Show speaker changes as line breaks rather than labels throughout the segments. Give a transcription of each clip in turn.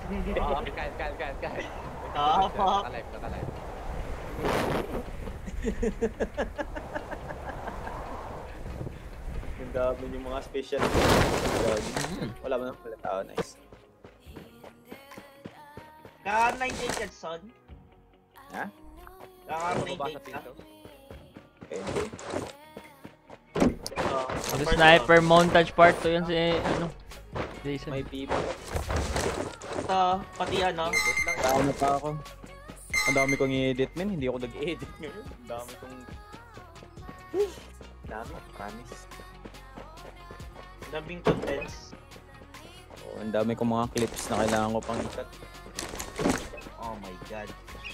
Kahit.
Fuck.
Nakalive.
Ang dami yung mga special. Wala ba nang pala tao? Nice.
Ka-98 yan, son.
Ha?
Ka-98 ka.
Pwede.
Ang sniper montage part 2 yan si ano. Jason.
May people.
Pati ano.
Tao na pa ako. Ang dami kong i-edit, men. Hindi ako nag-edit ngayon. Ang dami kong... promise.
Daming contents.
Oh, ang dami kong mga clips na kailangan ko pang ikat.
Oh my god.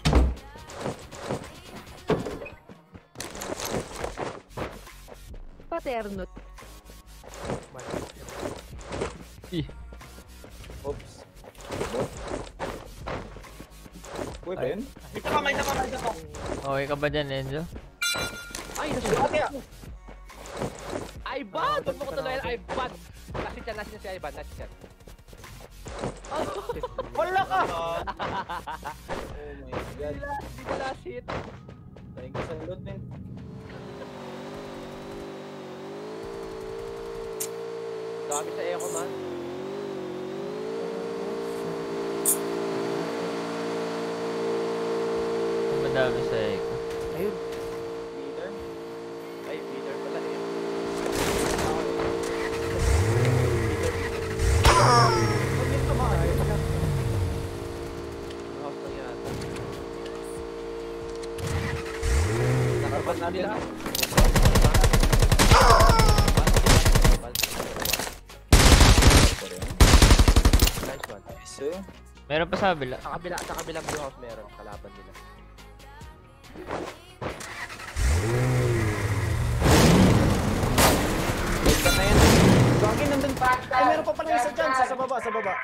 Paterno.
Oops. Uy, ba yun?
Ito ka, may nakamay ako.
Okay ka ba dyan, Enzo?
Ay, nasulat ako. Ivan! Tumpok ko tuloy, Ivan! Last niya si Ivan, last niya.
Wala ka!
Oh
my god.
Hindi ko last hit.
Thank you sa loot, men.
Dami sa eco, man.
Madami sa eco.
Ayun.
Meter?
Ay, meter pala eh.
Pag-in ka ba?
House lang yata. Nakabat na nila. Nice one.
So,
Meron pa sa kabila.
Sa kabilang blue house meron, kalaban nila.
wait ka na yan. Gagin, nandun pa. Ay, meron pa pala isa dyan. Sa baba, sa baba.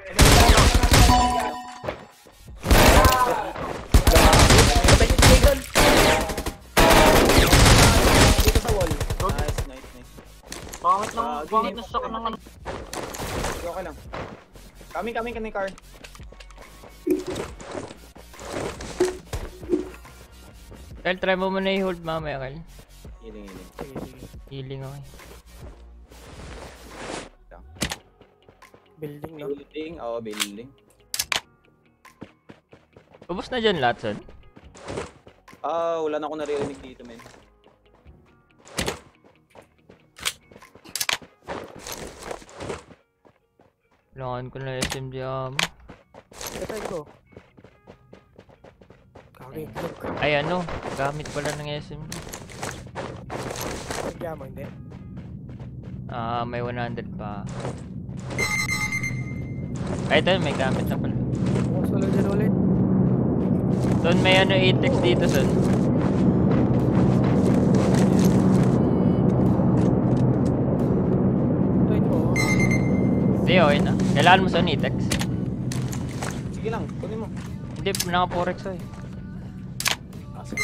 Dito sa wall. Nice, nice, nice.
Pangit na sa ka ng ano.
Okay lang. Coming car.
Kyle, try mo muna i-hold mamaya, Kyle.
Healing.
Healing okay.
Building, no?
Building, oo, building.
Ubus na dyan lahat, son.
Wala na ako naririnig dito, men.
Kailangan ko na SMG
Patay ko.
Ay ano, gamit pala ng SMG.
Nagyama, hindi.
May 100 pa. Ay, ito, may gamit na pala.
Solo dyan ulit.
Doon may ano, 8x dito, son. Hindi, okay na. Kailangan mo sa 8x.
Sige lang, kunin mo.
Hindi, naka 4x eh.
Sige.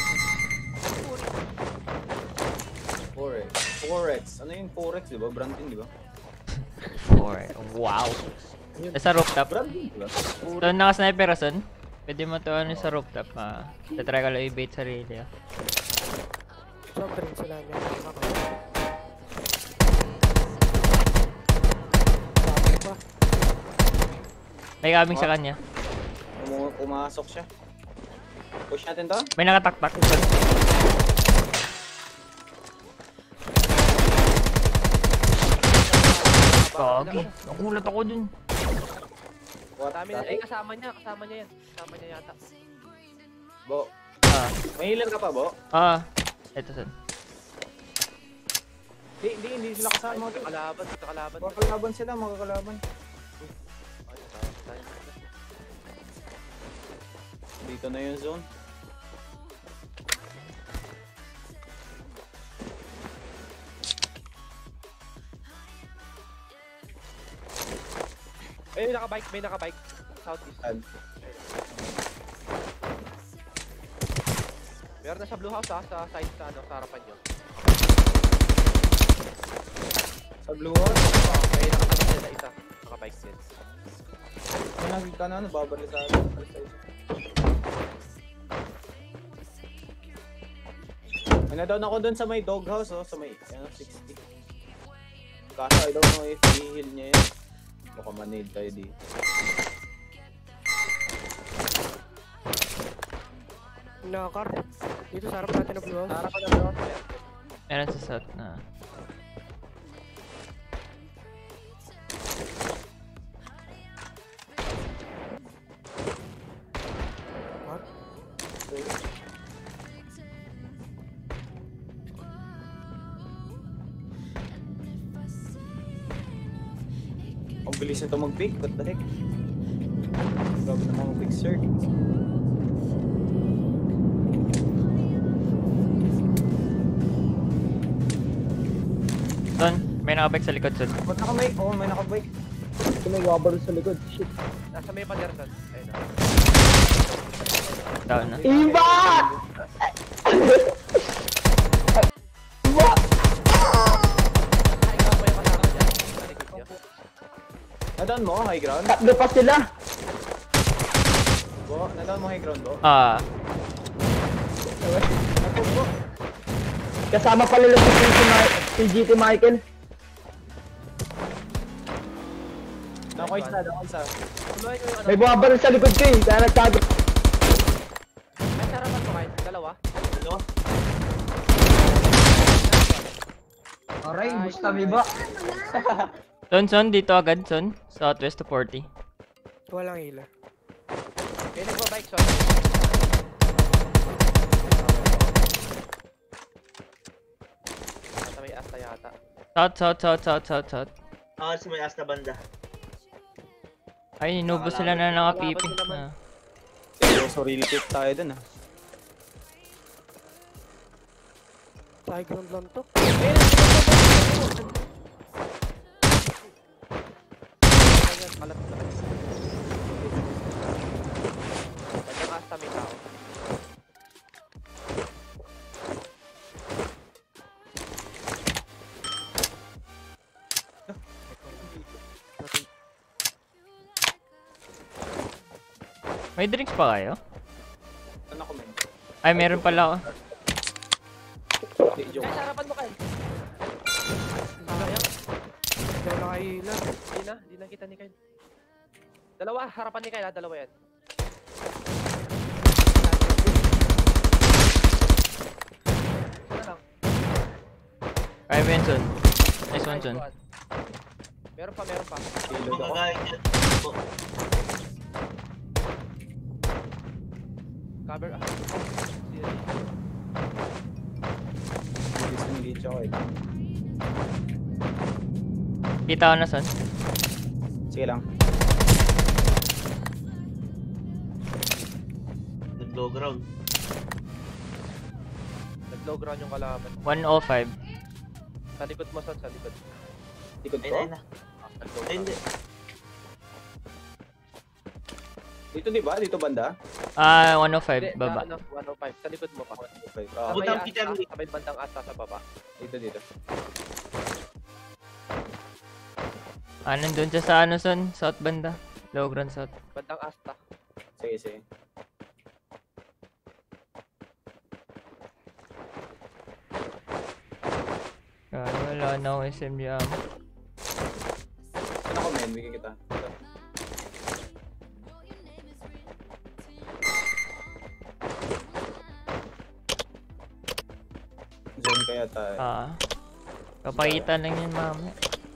4x. Ano yung 4x, di ba? Brand din, di ba?
4x. Wow. Sa rooftop.
Brand din, di ba?
Doon naka-sniper, son. Pwede mo ito ano sa rooftop. Tatry ka lang i-bait sarili.
Sobrang sila niya.
May kaming sa kanya.
Pumasok siya. Push natin to?
May nakataktak. Kagi. Nakulat ako dun.
Ay, kasama niya yan. Kasama niya yata.
Bo. May healer ka pa, Bo?
Ito son.
Hindi sila kasama.
Kalaban.
Makakalaban sila, makakalaban. Dito na yung zone.
May nakabike. Southeast. Meron na sa blue house sa side sa harapan nyo.
Sa blue house?
May nakatabi na isa. Nakabike din.
nakikita na, babaril sa atin. Down ako dun sa may doghouse, oh, sa may 60. Kaso I don't know if i-heal niya yun. Baka manade tayo dito.
Nakakar. Dito sa harap natin na blue house. Harap na blue house.
Meron sa south na.
Ang bilis nito mag-pick, what the heck? Grabe naman mag-pick, sir.
Son, may nakabike sa likod, son.
Ba't nakabike? Oo, may nakabike.
Ito may wabaro sa likod. Shit.
Nasa may pader, son. Ayun na.
Down na.
Iba!
Nadown mo, high ground?
Tatlo pa sila.
Bo, nadown mo high ground, bo?
Ah,
Natugbo.
Kasama pala lang si GT Michael.
Nakoy isa.
May wabaro sa likod ko eh. Kaya nagtago.
Ay, sarapan mo kayo. Dalawa.
Ano?
Aray, gusto mi ba?
son, dito agad, son. Southwest to 40.
Walang hila. May nagbabike, son. Nasa may asta yata.
South.
Ah, sa may asta banda.
Ay, inubos sila na nakapipi. Ah.
Seryoso, really pick tayo dun, ah.
High ground lang to. Kalat na kayo. Bandang asta may tao.
May drinks pa kayo?
Saan ako, men?
Ay, meron pala ako.
Hindi, joke.
Kaya sarapan mo kayo. Sayang. Kaya nakahila. Di na kita ni Kyle. Dalawa, harapan ni Kyle ha, dalawa yan. Sana lang.
Kaya ba yun, son? Nice one, son.
Meron pa.
Reload ako.
Cover ah.
Disengage ako, eh.
Kita ko na, son.
Sige lang.
Nag-low ground.
Nag-low ground yung kalaban.
105.
Sa likod mo, son, sa likod.
Likod ko?
Ayun na.
Nag-low
Ay,
ground.
hindi.
Dito, di ba? Dito banda?
Ah, 105,
Hindi,
baba.
na, 105. Sa likod mo pa.
Okay.
Sa may
Butang
asta,
kita mo.
sa may bandang asta sa baba.
Dito.
Ah, nandun siya sa ano, son? South banda. Low ground south.
Bandang asta.
Sige.
Wala na akong SMG ammo.
Saan ako, men? Bigyan kita. Zone kaya tayo.
Ah. Papakita lang yun, mama.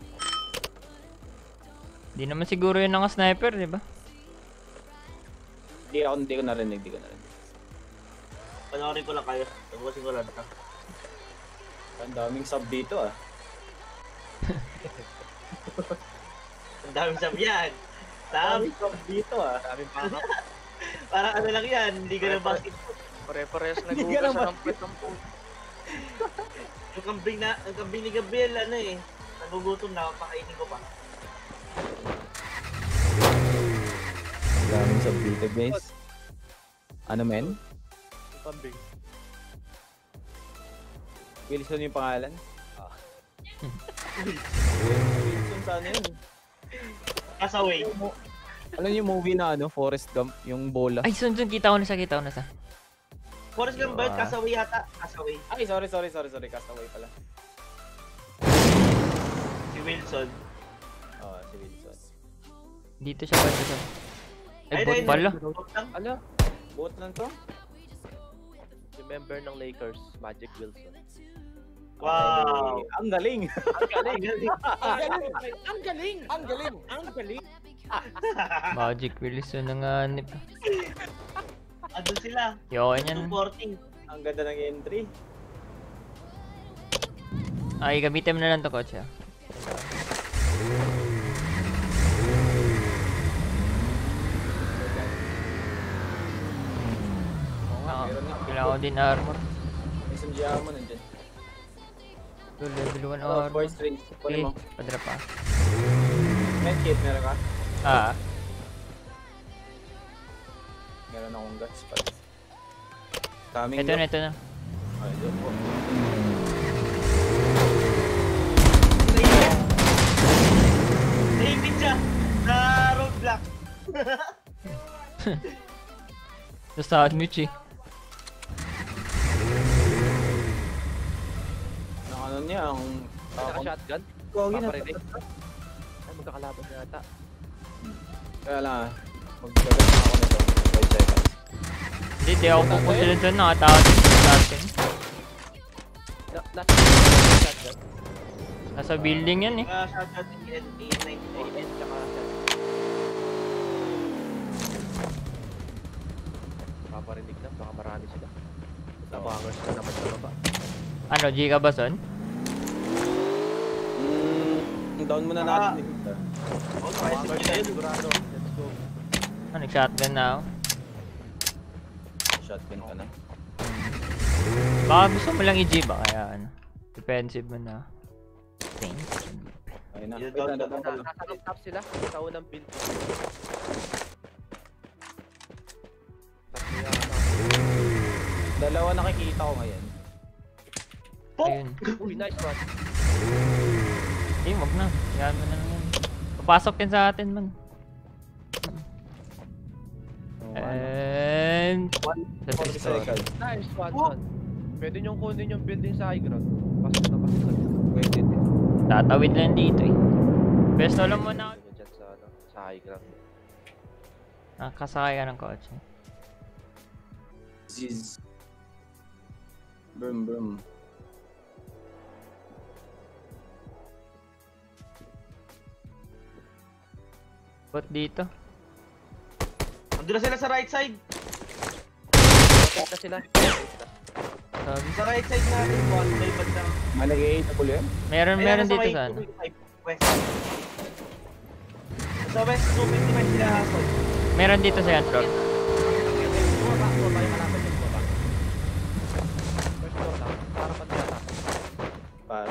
Di naman siguro yun ang sniper, di ba?
Hindi ko narinig.
Panoorin ko lang kayo. Tapusin ko lang.
Ang daming sub dito, ah.
Ang daming sabi yan.
Daming sub dito, ah.
Daming backup.
Parang ano lang yan. Hindi ka na basketball.
Pare-pares
Hindi ka
nag-ugas
naman.
ng puwet ng puto.
Yung kambing ni Gabyel, ano eh. Nagugutom na. Pakainin ko pa.
Daming sub dito, guys. Ano, men?
Yung kambing.
Wilson yung pangalan? Wilson sana yun.
Kasaway.
Alam niyo yung movie na ano, Forrest Gump, yung bola.
Ay, Sun, kita ko na siya.
Forrest Gump ba yun? Castaway yata. Castaway.
Ay, sorry. Castaway pala.
Si Wilson.
Oo, si Wilson.
Dito siya ba siya? Ay, bot pala.
Ano?
Boat lang to?
Remember ng Lakers, Magic Wilson.
Wow!
Ay, ang galing!
Ang galing!
Magic Wilson na nga nip.
Andun sila.
Yun yan.
Supporting.
Ang ganda ng entry.
Ay, gamitin mo na lang to, coach. Kailangan ko din armor.
May isang diamond nandyan.
Level 1
Oh,
armor.
force range. Kunin mo.
Padra pa.
Medkit, meron ka? Meron akong guts pala. Coming
Ito na.
Ay, doon po.
Naipit siya sa roadblock.
Sa sandwich eh.
Ano niya, ang...
Naka-shotgun?
Gogi na.
Paparinig? Ay, magkakalaban na yata.
Kaya lang, magdagal na ako nito. 5 seconds.
Hindi ako pupunta dun. Nakatawad sa atin.
Nasa shotgun?
Nasa building yan eh.
Shotgun A98.
Tsaka paparinig na, baka marami sila. Tabangers na naman sa baba.
Ano, G ka ba, Son?
Down muna natin.
Oh, nakasip niya yun.
Sigurado. Let's go.
Nag-shotgun na ako.
Shotgun ka na.
Baka gusto mo lang i-G ba? Kaya ano. Defensive mo na. Thanks.
Ayun na.
Yun,
Wait,
down,
nandun
down,
ako.
Nasa rooftop sila, sa unang building. Tatlo yata.
Dalawa nakikita ko ngayon.
Ayun.
Uy, nice one.
Eh, wag na. Yan mo na lang yan. Papasok yan sa atin, man. And... Sa
40
pistol.
seconds.
Nice one, son. Pwede niyong kunin yung building sa high ground. Pasok na pasok.
Pwede din.
Tatawid lang dito eh. Besto lang muna.
Pwede dyan sa, ano, sa high ground.
Kasakay ka ng kotse.
Ziz. Brum.
Ba't dito?
Andun na sila sa right side.
Patay na sila.
Sabi.
Sa right side natin, one may bandang.
May nag-8 po yan?
Meron dito sa ano.
West. Sa west, 255 sila hasol.
Meron dito sa yan, truck.
Bumaba yung malapit yung bumaba. First floor lang. Sa harapan na yata.
Para.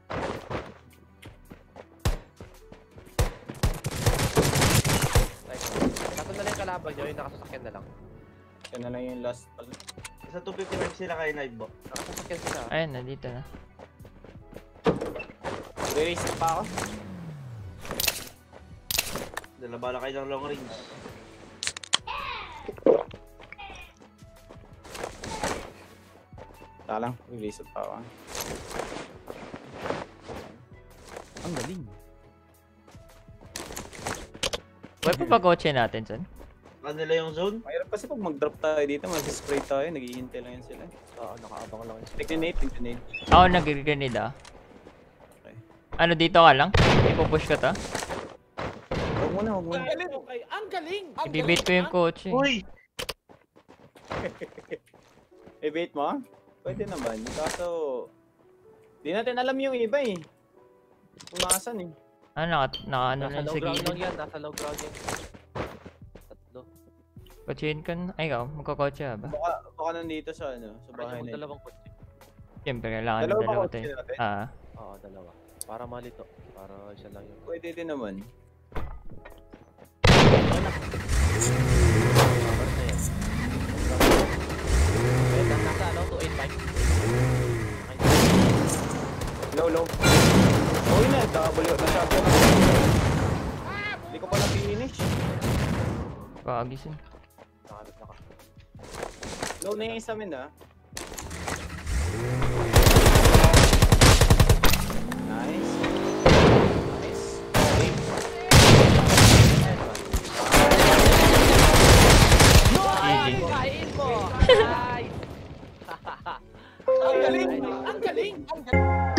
Nice. Kato na lang yung kalaban nyo, yung nakasasakyan na lang.
Yan na lang yung last pala.
Sa 255 sila kay Naibo.
Nakasasakyan sila.
Ayun, nandito na.
Release pa ako.
Dalabala kayo ng long range.
Lang, release pa ako.
Ang galing.
Wala pa ba kotse natin, son?
Kanila yung zone.
Mayroon kasi pag mag-drop tayo dito, mag-spray tayo, naghihintay lang yan sila.
Oo, nakaabang lang yung
Tignan
Ako nag-grenade ah.
Okay.
Ano, dito ka lang? Ipupush ka ta?
Huwag muna.
Ang galing!
I-debate ko yung kotse.
Uy!
I-bait mo? Pwede naman. Kaso, di natin alam yung iba eh. Kung nakasan eh.
Ano, ano
Nasa
lang
low
sa
ground lang
gilid.
yan, nasa low ground yan. Tatlo.
Kotsehin ka na. Ay, ikaw, magkakotse ka ba?
Baka nandito sa ano, sa bahay
Parang
na ito.
dalawang kotse.
Siyempre, kailangan ng
Dalawa ba
dalawa
kotse
tayo.
natin?
Oo, dalawa. Para malito. Para isa lang yun.
Pwede din naman.
Cover na yan. Pwede nasa ano, 285.
Low. Oh, yun na. W. Na-shotgun. Hindi ko pala finish.
Kagisin.
Naka.
Low na yung isa min ah. Nice. Nice. Okay.
GG.
Kain mo! Nice!
Ang galing! Ang galing! Ang galing!